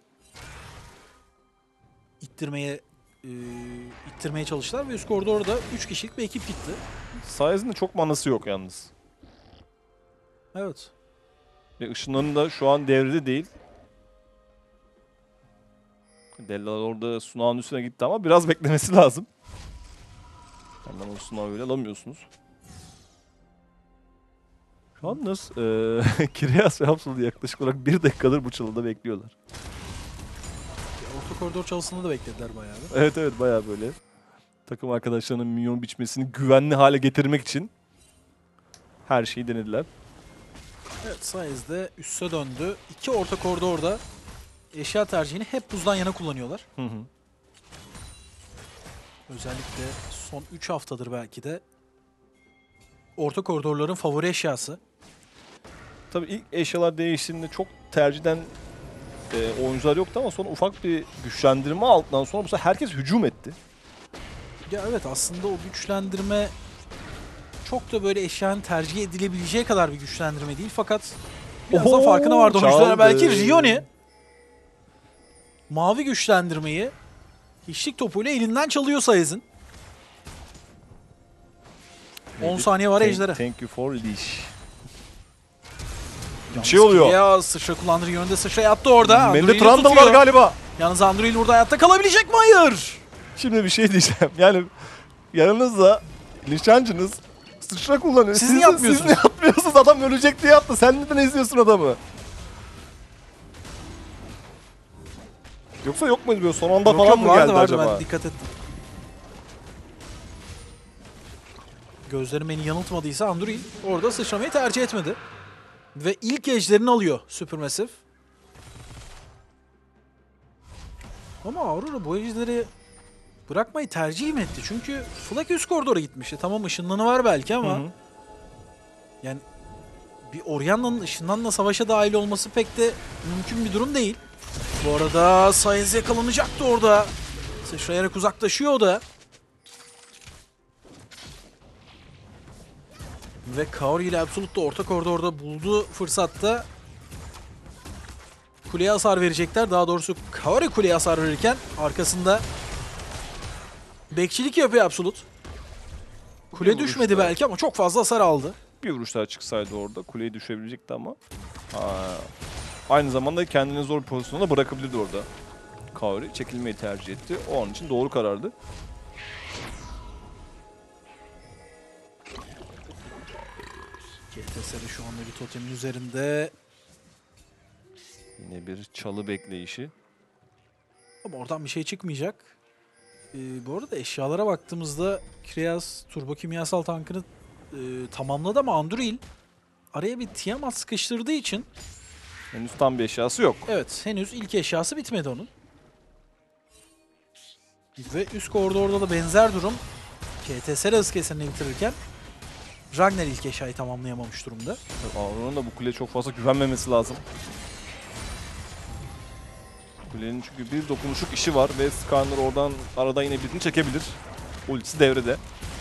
ittirmeye çalıştılar ve üst koridorda 3 kişilik bir ekip gitti. Sayesinde çok manası yok yalnız. Evet. Ve ışınların da şu an devrede değil. Della orada sunağın üstüne gitti ama biraz beklemesi lazım. Hemen o sunağı öyle alamıyorsunuz. Şu an nasıl? Kiryas ve Hapsul yaklaşık olarak 1 dakikadır bu çalıda bekliyorlar. Orta koridor çalısını da beklediler bayağı bir. Evet evet bayağı böyle. Takım arkadaşlarının minyon biçmesini güvenli hale getirmek için her şeyi denediler. Evet, Sayes'de üste döndü. 2 orta koridorda eşya tercihini hep buzdan yana kullanıyorlar. Hı hı. Özellikle son 3 haftadır belki de orta koridorların favori eşyası. Tabii ilk eşyalar değiştiğinde çok tercih eden oyuncular yoktu ama sonra ufak bir güçlendirme altından sonra bu sefer herkes hücum etti. Ya evet, aslında o güçlendirme çok da böyle eşyanın tercih edilebileceği kadar bir güçlendirme değil. Fakat Biraz da Oho, farkına vardı oyunculara. çaldı. Belki Rioni mavi güçlendirmeyi hiçlik topuyla elinden çalıyor Sayez'in. 10 saniye var Ejder'e. Thank you for leash. Bir şey oluyor. Ya sıçra kullandı. Rion'da sıçra yattı orada. Bende Andruil'i Trundle var tutuyor. galiba. Yalnız Andruil burada hayatta kalabilecek mi? Hayır. Şimdi bir şey diyeceğim. Yani yanınızda nişancınız sıçra kullanıyor. Siz niye yapmıyorsunuz? Siz niye yapmıyorsunuz? Adam ölecek diye attı. Sen neden izliyorsun adamı? Yoksa yok muydu böyle son anda Yok, falan yok, mı vardı, geldi vardı, acaba? ben dikkat ettim. Gözlerim beni yanıltmadıysa Andruil orada sıçramayı tercih etmedi. Ve ilk ejderini alıyor Supermassive. Ama Aurora bu ejderi bırakmayı tercih mi etti? Çünkü Flag üst koridora gitmişti. Tamam ışınlanı var belki ama Hı hı. yani bir Orianna'nın ışınlanla savaşa dahil olması pek de mümkün bir durum değil. Bu arada Saez yakalanacaktı orada. Sıçrayarak uzaklaşıyor o da. Ve Kaori ile Absolute da orta koridorda bulduğu fırsatta kuleye hasar verecekler. Daha doğrusu Kaori kuleye hasar verirken arkasında bekçilik yapıyor Absolute. Kule Bir düşmedi vuruşta. belki ama çok fazla hasar aldı. Bir vuruş daha çıksaydı orada kuleyi düşebilecekti ama. Aynı zamanda kendini zor bir pozisyonda bırakabilirdi orada. Kaori çekilmeyi tercih etti. O an için doğru karardı. GTS'de şu anda bir totemin üzerinde. Yine bir çalı bekleyişi. Ama oradan bir şey çıkmayacak. Bu arada eşyalara baktığımızda Krias turbo kimyasal tankını tamamladı ama Andruil araya bir Tiamat sıkıştırdığı için Henüz tam bir eşyası yok. evet henüz ilk eşyası bitmedi onun. Ve üst koridorda da benzer durum. KTS hız kesenini bitirirken Ragnar ilk eşyayı tamamlayamamış durumda. Aurora'nın da bu kuleye çok fazla güvenmemesi lazım. Kulenin çünkü bir dokunuşluk işi var ve Skarner oradan arada yine birini çekebilir. Ultisi devrede.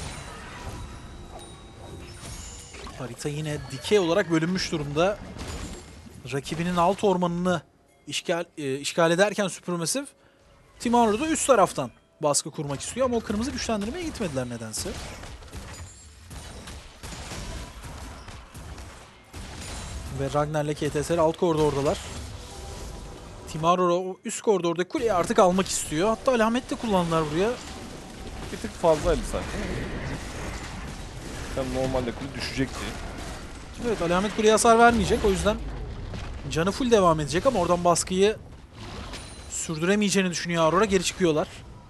Harita yine dikey olarak bölünmüş durumda. Rakibinin alt ormanını işgal ederken Supermassive, Team Aurora üst taraftan baskı kurmak istiyor ama o kırmızı güçlendirmeye gitmediler nedense. Ve Ragnar'la KTSR alt koridordalar. Team Aurora o üst koridordaki kuleyi artık almak istiyor. Hatta alamet de kullandılar buraya. Bir tık fazlaydı sanki. Hem normalde kule düşecekti. Evet alamet kuleye hasar vermeyecek o yüzden canı full devam edecek ama oradan baskıyı sürdüremeyeceğini düşünüyor Aurora. Geri çıkıyorlar.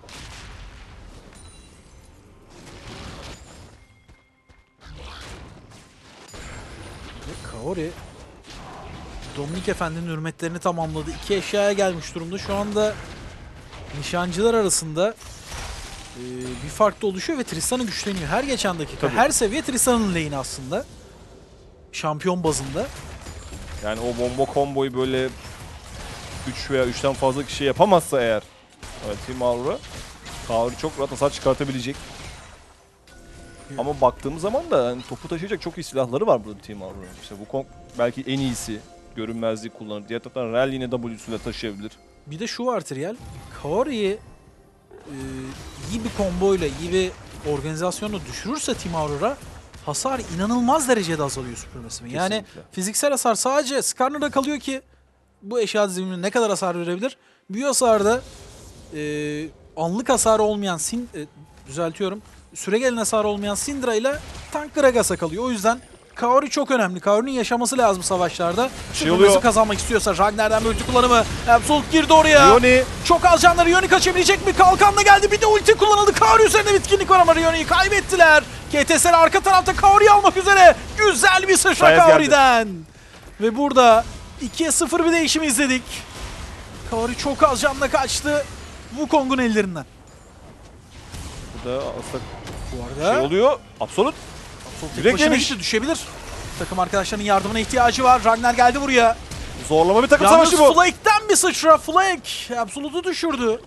Ve Kaori Dominik Efendi'nin hürmetlerini tamamladı. 2 eşyaya gelmiş durumda. Şu anda nişancılar arasında bir fark da oluşuyor ve Tristan'ı güçleniyor. Her geçen dakika, Tabii. her seviye Tristan'ın lane'i aslında. Şampiyon bazında. Yani o bomba komboyu böyle 3 veya 3'ten fazla kişi yapamazsa eğer Team Aurora Kaori çok rahat hasar çıkartabilecek. Ama baktığımız zaman da yani topu taşıyacak çok iyi silahları var burada Team Aurora. İşte bu belki en iyisi görünmezliği kullanır. Diğer taraftan Rel yine W'suyla taşıyabilir. Bir de şu var Trial. Kaori'yi iyi bir komboyla, iyi bir organizasyonla düşürürse Team Aurora hasar inanılmaz derecede azalıyor Supermassive'in. Yani Kesinlikle. fiziksel hasar sadece Skarner'da kalıyor ki bu eşya dizilimine ne kadar hasar verebilir? Büyü hasarda anlık hasarı olmayan düzeltiyorum. Süregelen hasarı olmayan Syndra ile tank Gragas'a kalıyor. O yüzden Kaori çok önemli. Kaori'nin yaşaması lazım savaşlarda. Supermassive oluyor. kazanmak istiyorsa Ragnar'dan bir ulti kullanımı. Absolute girdi oraya. Rioni Çok az canları. Rioni kaçabilecek mi? Kalkan da geldi. Bir de ulti kullanıldı. Kaori üzerinde bitkinlik var ama Rioni'yi kaybettiler. KTSR arka tarafta Kaori'yi almak üzere. Güzel bir sıçra Sayes geldi. Kaori'den. Ve burada 2'ye 0 bir değişim izledik. Kaori çok az canla kaçtı. Wukong'un ellerinden. burada aslında Bu arada şey oluyor. Absolut. Absolute Direkt tek başına yemiş. gitti, düşebilir. Takım arkadaşlarının yardımına ihtiyacı var. Ragnar geldi buraya. Zorlama bir takım Yalnız savaşı bu. Flake'den bir sıçra. Flake Absolute'u düşürdü.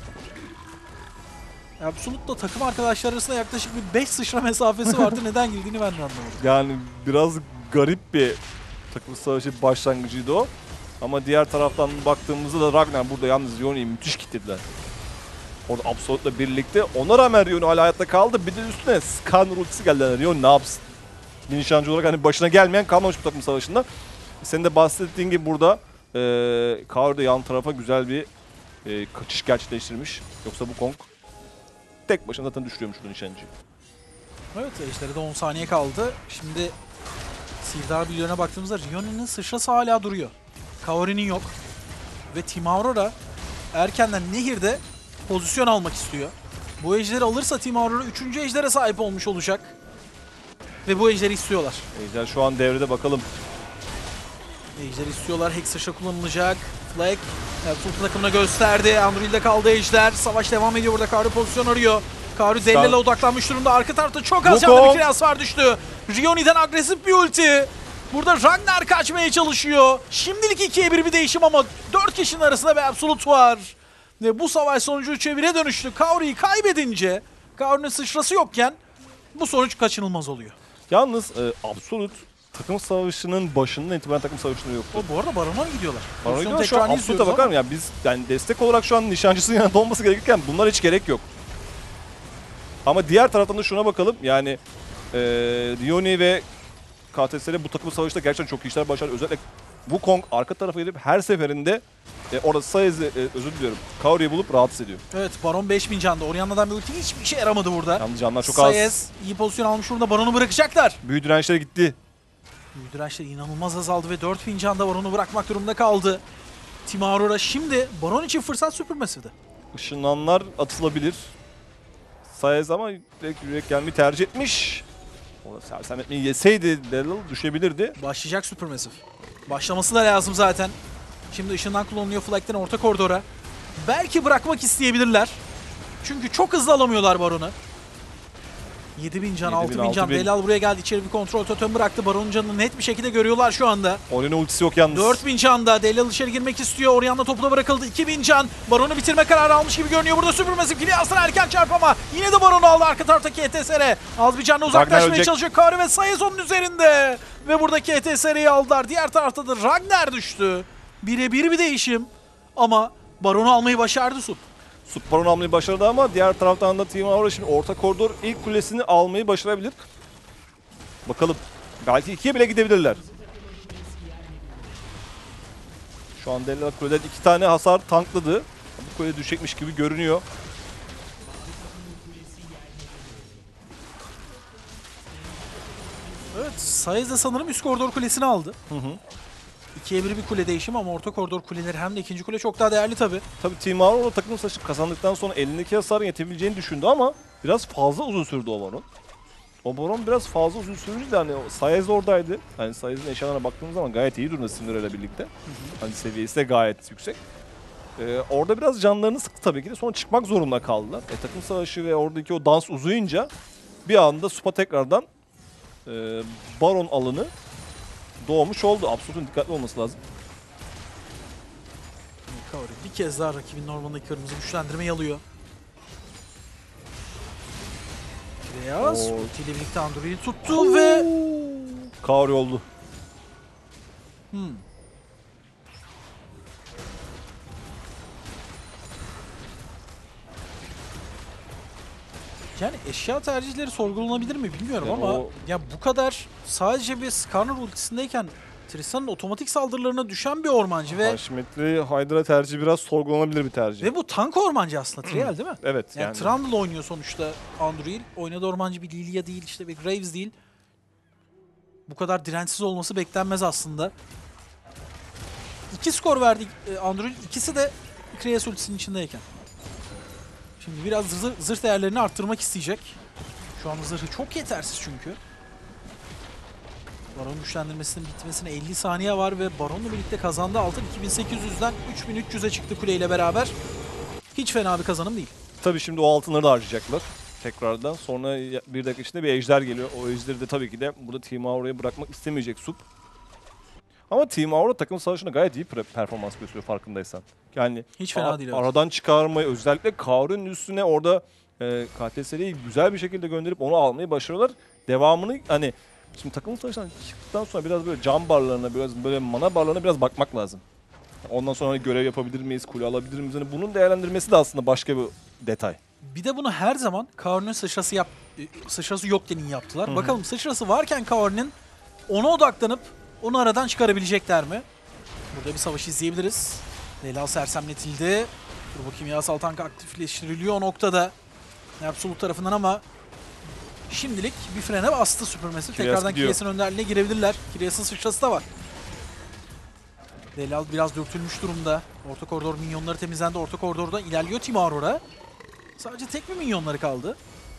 Absolute'la takım arkadaşlar arasında yaklaşık bir 5 sıçra mesafesi vardı. Neden girdiğini ben de anlamadım. Yani biraz garip bir takım savaşı başlangıcıydı o. Ama diğer taraftan baktığımızda da Ragnar burada yalnız Rion'u müthiş kilitlediler. Orada Absolute'la birlikte. Ona rağmen Rion hala hayatta kaldı. Bir de üstüne Skarner ultisi geldi. Yani Rion ne yapsın? Bir nişancı olarak hani başına gelmeyen kalmamış bu takım savaşında. Senin de bahsettiğin gibi burada Kaori da yan tarafa güzel bir kaçış gerçekleştirmiş. Yoksa bu Kong tek başına zaten düşürüyormuş bu nişancıyı. Evet, Ejder'e de 10 saniye kaldı. Şimdi Sirdar bilgilerine baktığımızda Rion'un sıçrası hala duruyor. Kaori'nin yok. Ve Team Aurora erkenden Nehir'de pozisyon almak istiyor. Bu ejderi alırsa Team Aurora 3. ejdere sahip olmuş olacak. Ve bu ejderi istiyorlar. Ejder şu an devrede, bakalım. Ejderi istiyorlar. Hex sıçra kullanılacak. Flag Full takımına gösterdi. Android'de kaldı ejder. Savaş devam ediyor burada. Karu pozisyon arıyor. Karu Dellel'e odaklanmış durumda. Arka tarafta çok az canlı bir kiraz var düştü. Rioni'den agresif bir ulti. Burada Ragnar kaçmaya çalışıyor. Şimdilik 2'ye 1 bir değişim ama 4 kişinin arasında bir Absolute var. Ve bu savaş sonucu 3'e 1'e dönüştü. Kaori'yi kaybedince, Kaori'nin sıçrası yokken bu sonuç kaçınılmaz oluyor. Yalnız Absolute takım savaşının başından itibaren takım savaşında yoktu. Bu arada Baron'a mı gidiyorlar? Bana Pozisyonun göre şu an tekrarını Absolute'a izliyoruz bakar ama mı? Yani biz yani destek olarak şu an nişancısının yanında olması gerekirken bunlar hiç gerek yok. Ama diğer taraftan da şuna bakalım. Yani Rioni ve KTSR bu takım savaşta gerçekten çok iyi işler başardı. Özellikle Wukong arka tarafa gelip her seferinde orada Saez'i özür diliyorum, Kaori'yi bulup rahatsız ediyor. Evet, Baron 5000 canda. Orianna'dan bir ulti hiçbir işe yaramadı burada. Yalnız canlar çok az. Saez iyi pozisyon almış durumda. Baron'u bırakacaklar. Büyü dirençleri gitti. Dirençler inanılmaz azaldı ve 4000 canda Baron'u bırakmak durumunda kaldı. Team Aurora şimdi Baron için fırsat Supermassive'de. Işınlanlar atılabilir. Saez ama direkt yürek gelmeyi tercih etmiş. Orada sersem etmeyi yeseydi Delal düşebilirdi. Başlayacak Supermassive. Başlaması da lazım zaten. Şimdi ışından kullanılıyor Flag'den orta koridora. Belki bırakmak isteyebilirler. Çünkü çok hızlı alamıyorlar Baron'u. 7000 can, 7000, 6000 can. 6000. Delal buraya geldi. İçeri bir kontrol totem bıraktı. Baron'un canını net bir şekilde görüyorlar şu anda. Orion'un ultisi yok yalnız. 4000 canda. Delal içeri girmek istiyor. Orianna topla bırakıldı. 2000 can. Baron'u bitirme kararı almış gibi görünüyor. Burada Supermassive Kilias'tan erken çarpama. Yine de Baron'u aldı arka taraftaki ETSR. Az bir canla uzaklaşmaya çalışıyor. Kaori ve Saez onun üzerinde. Ve buradaki ETSR'yi aldılar. Diğer tarafta da Ragnar düştü. Birebir bir değişim. Ama Baron'u almayı başardı Sup. Baron almayı başardı ama diğer taraftan da Team Aurora şimdi orta koridor ilk kulesini almayı başarabilir. Bakalım. Belki 2'ye bile gidebilirler. Şu an Delal kuleden 2 tane hasar tankladı. Bu kule düşecekmiş gibi görünüyor. Evet, Saez de sanırım üst koridor kulesini aldı. 2'ye 1 bir kule değişimi ama orta koridor kuleleri hem de ikinci kule çok daha değerli tabii. Tabii Team Aurora takım savaşı kazandıktan sonra elindeki hasarın yetebileceğini düşündü ama biraz fazla uzun sürdü o baron. O baron biraz fazla uzun sürdü de hani Saez oradaydı. Hani Saez'in eşyalarına baktığımız zaman gayet iyi durumda Cinderella birlikte. Hani seviyesi de gayet yüksek. Orada biraz canlarını sıktı tabii ki de, sonra çıkmak zorunda kaldılar. Takım savaşı ve oradaki o dans uzayınca bir anda Supa tekrardan baron alanı doğmuş oldu. Absolute'un dikkatli olması lazım. Kaori bir kez daha rakibinin ormanındaki kırmızı güçlendirmeyi alıyor. Kireas ultiyle birlikte Android'i tuttu ve Kaori oldu. yani eşya tercihleri sorgulanabilir mi bilmiyorum Yani ama o- ya bu kadar sadece bir Skarner ultisindeyken Tristan'ın otomatik saldırılarına düşen bir ormancı ve Haşmetli Hydra tercihi biraz sorgulanabilir bir tercih. bu tank ormancı aslında Trial değil mi? Evet Yani, yani. Trundle oynuyor sonuçta Anduril. Oynadığı ormancı bir Lilia değil, işte bir Graves değil. Bu kadar dirençsiz olması beklenmez aslında. 2 skor verdi Anduril. İkisi de Kriyas ultisinin içindeyken. Şimdi biraz zırh değerlerini arttırmak isteyecek. Şu an zırhı çok yetersiz çünkü. Baron güçlendirmesinin bitmesine 50 saniye var ve Baron'la birlikte kazandığı altın 2800'den 3300'e çıktı kuleyle beraber. Hiç fena bir kazanım değil. Tabii şimdi o altınları da harcayacaklar tekrardan. Sonra bir dakika içinde bir ejder geliyor. O ejderi de tabii ki de burada Team Aurora'ya bırakmak istemeyecek Sup. Ama Team Aurora takım savaşında gayet iyi performans gösteriyor farkındaysan. Yani Hiç fena değil, evet. aradan çıkarmayı, özellikle Kaori'nin üstüne orada KTSR'yi güzel bir şekilde gönderip onu almayı başarıyorlar. Devamını hani Şimdi takımın savaştan çıktıktan sonra biraz böyle can barlarına, biraz böyle mana barlarına biraz bakmak lazım. Ondan sonra hani görev yapabilir miyiz, kule alabilir miyiz? Hani bunun değerlendirmesi de aslında başka bir detay. Bir de bunu her zaman Kaori'nin sıçrası yokken iyi yaptılar. Bakalım sıçrası varken Kaori'nin ona odaklanıp onu aradan çıkarabilecekler mi? Burada bir savaş izleyebiliriz. Leyla sersemletildi. Turbo kimyasal tank aktifleştiriliyor o noktada. Absolut tarafından ama şimdilik bir frene bastı Supermassive. Kiryas Tekrardan gidiyor. Kiryas'ın önderliğine girebilirler. Kiryas'ın sıçrası da var. Leyla biraz dürtülmüş durumda. Orta koridor minyonları temizlendi. Orta koridorda ilerliyor Team Aurora. Sadece tek bir minyonları kaldı.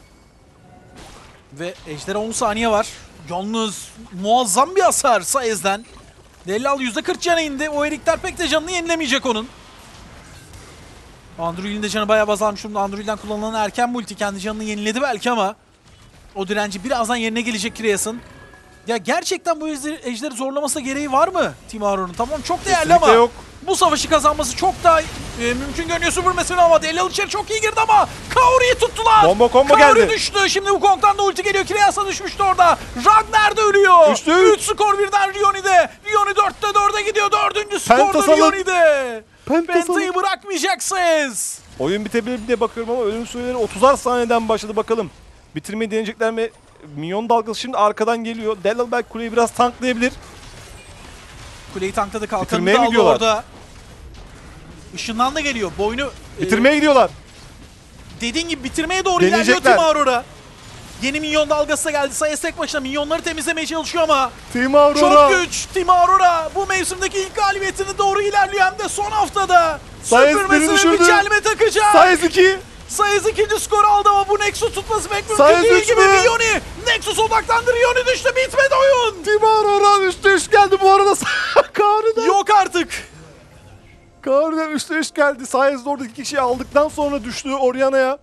Ve Ejder'e 10 saniye var. Yalnız muazzam bir hasar Saez'den. Dellal %40 cana indi. O erikler pek de canını yenilemeyecek onun. Andruil'in de canı bayağı azalmış durumda. Andruil'den kullanılan erken multi kendi canını yeniledi belki ama o direnci birazdan yerine gelecek Kiryas'ın. Ya gerçekten bu Ejder'i zorlamasına gereği var mı Team Aurora'nın? Tamam çok değerli Kesinlikle ama yok. bu savaşı kazanması çok daha mümkün görünüyor Supermassive'in ama Dellal içeri çok iyi girdi ama Kaori'yi tuttular. Combo Kaori geldi. düştü. Şimdi Wukong'dan da ulti geliyor. Kiryas'a düşmüştü orada. Ragnar da ölüyor. 3 skor birden Rioni'de. Rioni 4'te 4'e gidiyor. 4. skor da Pentasal'ın- Rioni'de. Pentasal'ın- Penta'yı bırakmayacaksınız. Oyun bitebilir diye bakıyorum ama ölüm süreleri 30'ar saniyeden başladı bakalım. Bitirmeyi deneyecekler mi? Minyon dalgası şimdi arkadan geliyor. Dellal belki kuleyi biraz tanklayabilir. Kuleyi tankladı. Kalkanını Bitirmeye da mi aldı gidiyorlar? orada. Işından da geliyor. Boynu Bitirmeye gidiyorlar. dediğin gibi bitirmeye doğru ilerliyor Deneyecekler. Team Aurora. Yeni minyon dalgası da geldi. Sayes tek başına minyonları temizlemeye çalışıyor ama Team Aurora. çok güç. Team Aurora bu mevsimdeki ilk galibiyetine doğru ilerliyor hem de son haftada. Sayes Supermassive'e beni bir düşürdü. çelme takacak. Sayes 2. Sayes ikinci skoru aldı ama bu Nexus tutması pek mümkün Sayes değil üç gibi. mü? Rioni Nexus odaklandı. Rioni düştü. Bitmedi oyun. Team Aurora 3'te 3 geldi bu arada. Kaori'den. Yok artık. Kaori'den 3'te 3 geldi. Sayes de orada 2 kişiyi aldıktan sonra düştü Orianna'ya.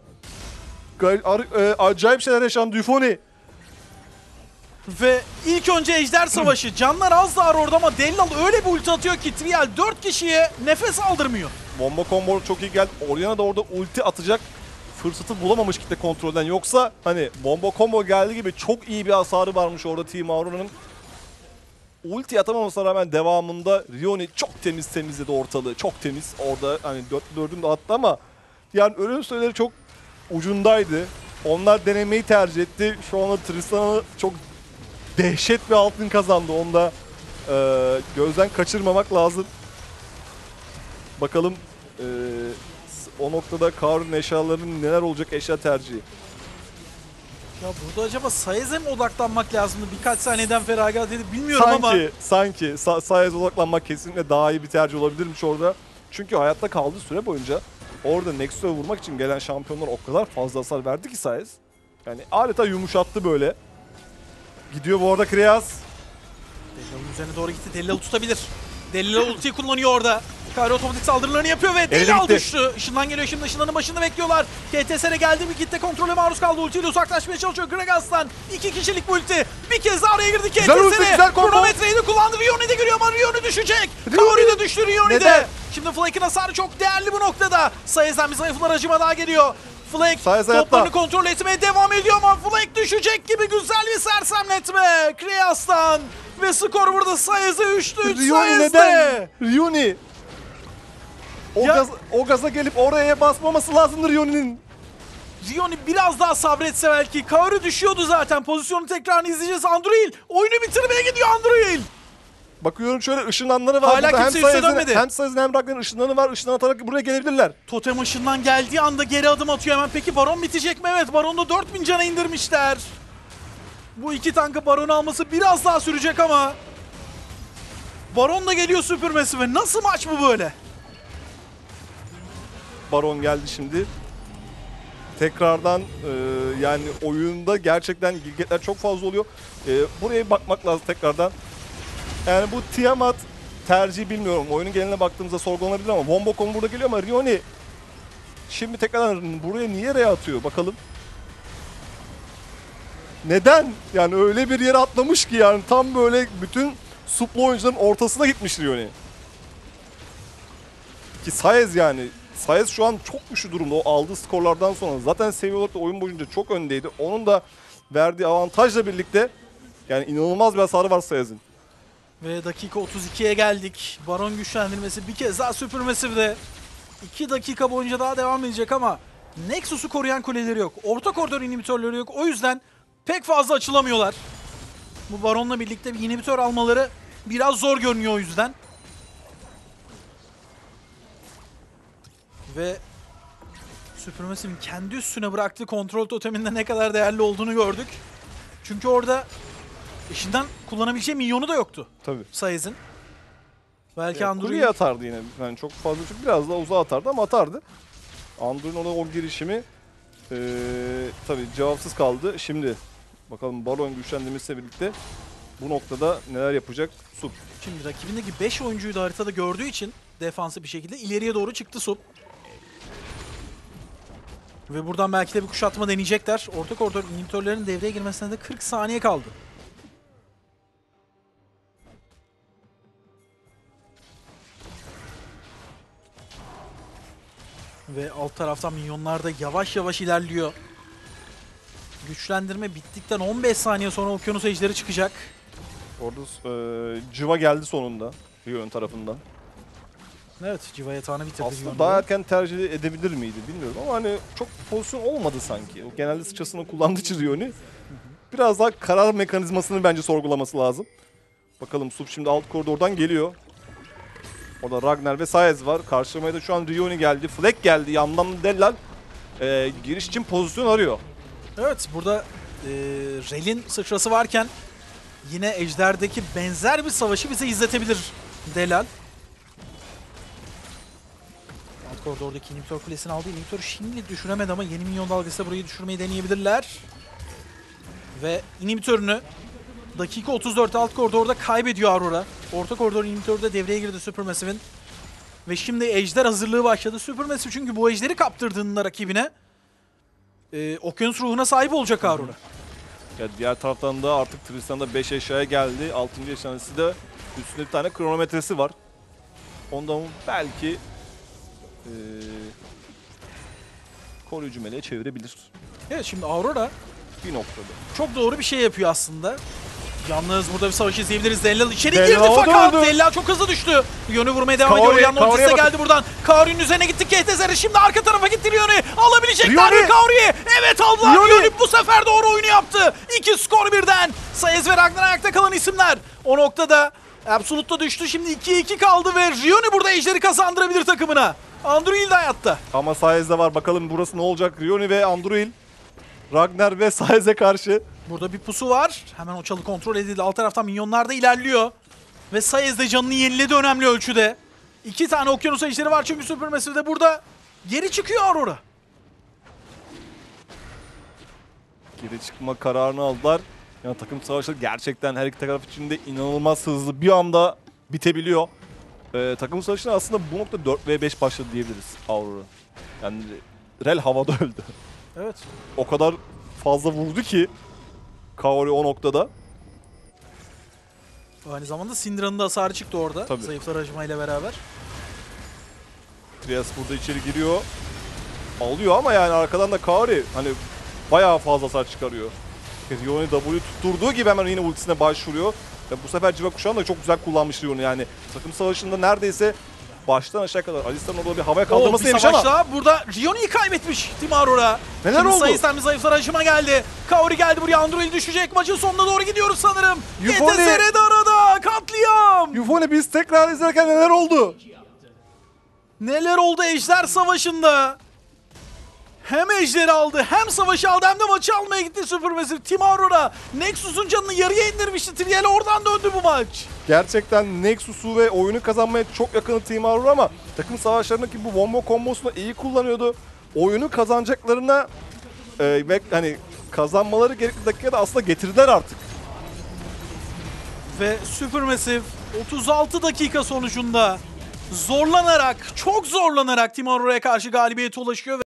Acayip şeyler yaşandı Euphony. Ve ilk önce Ejder Savaşı. Canlar az daha orada ama Dellal öyle bir ulti atıyor ki Trial 4 kişiye nefes aldırmıyor. Bomba combo çok iyi geldi. Orianna da orada ulti atacak fırsatı bulamamış kitle kontrolden. Yoksa hani bomba combo geldiği gibi çok iyi bir hasarı varmış orada Team Aurora'nın. Ulti atamamasına rağmen devamında Rioni çok temiz temizledi ortalığı. Çok temiz. Orada hani 4'ün de attı ama yani ölüm süreleri çok ucundaydı. Onlar denemeyi tercih etti. Şu anda Tristan'a çok dehşet bir altın kazandı. Onu da gözden kaçırmamak lazım. Bakalım o noktada Kaori'nin eşyalarının neler olacak eşya tercihi. Ya burada acaba Sayes'e mi odaklanmak lazımdı? Birkaç saniyeden feragat edip bilmiyorum ama. Sanki Sayes'e odaklanmak kesinlikle daha iyi bir tercih olabilirmiş orada. Çünkü hayatta kaldığı süre boyunca orada Nexus'a vurmak için gelen şampiyonlar o kadar fazla hasar verdi ki Sayes. Yani adeta yumuşattı böyle. Gidiyor bu arada Kiryas. Dellal'ın üzerine doğru gitti. Dellal tutabilir. Dellal ultiyi kullanıyor orada. Kaori otomatik saldırılarını yapıyor ve Dellal gitti. düştü. Işından geliyor şimdi. Işınlanın başında bekliyorlar. KTS'e geldi bir kitle kontrole maruz kaldı. Ultiyle uzaklaşmaya çalışıyor Gragas'tan. 2 kişilik bu ulti. Bir kez daha araya girdi Güzel ulti, KTS'e. güzel combo. Kronometreyi de kullandı. Rioni de görüyor ama Rioni düşecek. Kaori de düştü Rioni de. Neden? Şimdi Flake'in hasarı çok değerli bu noktada. Sayes'den bir zayıflar acıma daha geliyor. Flake Sayes toplarını hayatta. kontrol etmeye devam ediyor ama Flake düşecek gibi güzel bir sersemletme. Kriyas'tan ve skor burada Sayes'e 3'te 3 Rioni Sayes'te. neden? Rioni. Ya- O gaza gelip oraya basmaması lazımdır Rioni'nin. Rioni biraz daha sabretse belki. Kaori düşüyordu zaten. Pozisyonu tekrarını izleyeceğiz. Andruil oyunu bitirmeye gidiyor Andruil. Bakıyorum şöyle ışınlanları var. Hala burada. kimse üste dönmedi. Hem Sayes'in hem Ragnar'ın ışınlanı var. Işınlan atarak buraya gelebilirler. Totem ışından geldiği anda geri adım atıyor hemen. Peki Baron bitecek mi? Evet, Baron'u 4000 cana indirmişler. Bu iki tankı Baron alması biraz daha sürecek ama Baron da geliyor Supermassive'e. Nasıl maç bu böyle? Baron geldi şimdi. Tekrardan yani oyunda gerçekten gilgetler çok fazla oluyor. Buraya bakmak lazım tekrardan. Yani bu Tiamat tercihi bilmiyorum. Oyunun geneline baktığımızda sorgulanabilir ama Wombo combo burada geliyor ama Rioni şimdi tekrardan buraya niye R'ye atıyor bakalım. Neden? Yani öyle bir yere atlamış ki yani tam böyle bütün suplu oyuncuların ortasına gitmiş Rioni. Ki Sayes yani. Sayes şu an çok güçlü durumda o aldığı skorlardan sonra. Zaten seviye olarak da oyun boyunca çok öndeydi. Onun da verdiği avantajla birlikte Yani inanılmaz bir hasarı var Sayez'in. Ve dakika 32'ye geldik. Baron güçlendirmesi bir kez daha Supermassive'de. 2 dakika boyunca daha devam edecek ama Nexus'u koruyan kuleleri yok. Orta koridor inhibitörleri yok. O yüzden pek fazla açılamıyorlar. Bu Baron'la birlikte bir inhibitör almaları biraz zor görünüyor o yüzden. Ve Supermassive'in kendi üstüne bıraktığı kontrol toteminde ne kadar değerli olduğunu gördük. Çünkü orada eşinden kullanabileceği minyonu da yoktu Tabii. Sayez'in. Belki Kuleye Andrew'yu atardı yine. Yani çok fazla çok biraz daha uzağa atardı ama atardı. Andrew'un o girişimi tabii cevapsız kaldı. Şimdi bakalım Baron güçlendirmesiyle birlikte bu noktada neler yapacak Sup. Şimdi rakibindeki 5 oyuncuyu da haritada gördüğü için defansif bir şekilde ileriye doğru çıktı Sup. Ve buradan belki de bir kuşatma deneyecekler. Orta koridor inhibitörlerin devreye girmesine de 40 saniye kaldı. Ve alt taraftan minyonlar da yavaş yavaş ilerliyor. Güçlendirme bittikten 15 saniye sonra Okyanus Ejderi çıkacak. Orada Civa geldi sonunda Rio'nun tarafından. Evet, Civa yatağını bitirdi. Aslında daha erken tercih edebilir miydi bilmiyorum ama hani çok pozisyon olmadı sanki. Genelde sıçrasını kullandığı için Rioni biraz daha karar mekanizmasını bence sorgulaması lazım. Bakalım Sup şimdi alt koridordan geliyor. Orada Ragnar ve Sayez var. Karşılamaya da şu an Rioni geldi. Fleck geldi. Yandan Dellal giriş için pozisyon arıyor. Evet, burada Rel'in sıçrası varken yine Ejder'deki benzer bir savaşı bize izletebilir Delal. Alt koridordaki inhibitör kulesini aldı. İnhibitörü şimdilik düşüremedi ama yeni minyon dalgasıyla burayı düşürmeyi deneyebilirler. Ve inhibitörünü dakika 34 alt koridorda kaybediyor Aurora. Orta koridor inhibitörü de devreye girdi Supermassive'in. Ve şimdi Ejder hazırlığı başladı. Supermassive çünkü bu Ejder'i kaptırdığında rakibine Okyanus ruhuna sahip olacak Aurora. Ya diğer taraftan da artık Tristan'da 5 eşyaya geldi. 6. eşyanesi de üstünde bir tane kronometresi var. Ondan belki koruyucu meleğe çevirebilir Evet, şimdi Aurora bir noktada. çok doğru bir şey yapıyor aslında. Yalnız burada bir savaş izleyebiliriz. Dellal içeri Dellal girdi havada fakat öldü. Dellal çok hızlı düştü. Yönü vurmaya devam Kaori, ediyor. Rihanna ultisi de Kaori'ye geldi buradan. Kaori'nin üzerine gitti Kehtezer'i. Şimdi arka tarafa gitti Rihanna. Alabilecekler mi Rihanna. Kaori'yi? Evet aldılar. Rihanna. Rihanna bu sefer doğru oyunu yaptı. 2 skor birden. Sayez ve Ragnar ayakta kalan isimler. O noktada Absolute'da düştü. Şimdi 2-2 kaldı ve Rihanna burada ejderi kazandırabilir takımına. Andruil de hayatta. Ama Sayez'de var. Bakalım burası ne olacak? Rioni ve Andruil. Ragnar ve Sayez'e karşı. Burada bir pusu var. Hemen o çalı kontrol edildi. Alt taraftan minyonlar da ilerliyor. Ve Sayez de canını yeniledi önemli ölçüde. 2 tane Okyanus ejderi var çünkü Supermassive'de burada geri çıkıyor Aurora. Geri çıkma kararını aldılar. Yani takım savaşları gerçekten her iki taraf için de inanılmaz hızlı bir anda bitebiliyor. Takım savaşları aslında bu nokta 4v5 başladı diyebiliriz Aurora. Yani Rel havada öldü. Evet. O kadar fazla vurdu ki Kaori o noktada. Aynı zamanda Syndra'nın da hasarı çıktı orada. Tabii. Zayıflar acımayla beraber. Trias burada içeri giriyor. Alıyor ama yani arkadan da Kaori hani bayağı fazla hasar çıkarıyor. Rioni W tutturduğu gibi hemen yine ultisine başvuruyor. Ve bu sefer Civa kuşağını da çok güzel kullanmış Rioni yani. Takım savaşında neredeyse baştan aşağı kadar Alistar'ın orada bir havaya kaldırması bir neymiş savaş ama. daha. Burada Rioni'yi kaybetmiş Team Aurora. Neler Şimdi oldu? Sayıs'tan bir zayıflar acıma geldi. Kaori geldi buraya. Andruil düşecek. Maçın sonuna doğru gidiyoruz sanırım. Yufone. GTSR de arada. Katliam. Yufone biz tekrar izlerken neler oldu? Neler oldu Ejder Savaşı'nda? Hem Ejder'i aldı, hem savaşı aldı, hem de maçı almaya gitti Supermassive. Team Aurora Nexus'un canını yarıya indirmişti. Trial'e oradan döndü bu maç. Gerçekten Nexus'u ve oyunu kazanmaya çok yakın Team Aurora ama takım savaşlarındaki bu wombo kombosunu iyi kullanıyordu. Oyunu kazanacaklarına ve hani kazanmaları gerekli dakikada aslında getirdiler artık. Ve Supermassive 36 dakika sonucunda zorlanarak, çok zorlanarak Team Aurora'ya karşı galibiyete ulaşıyor.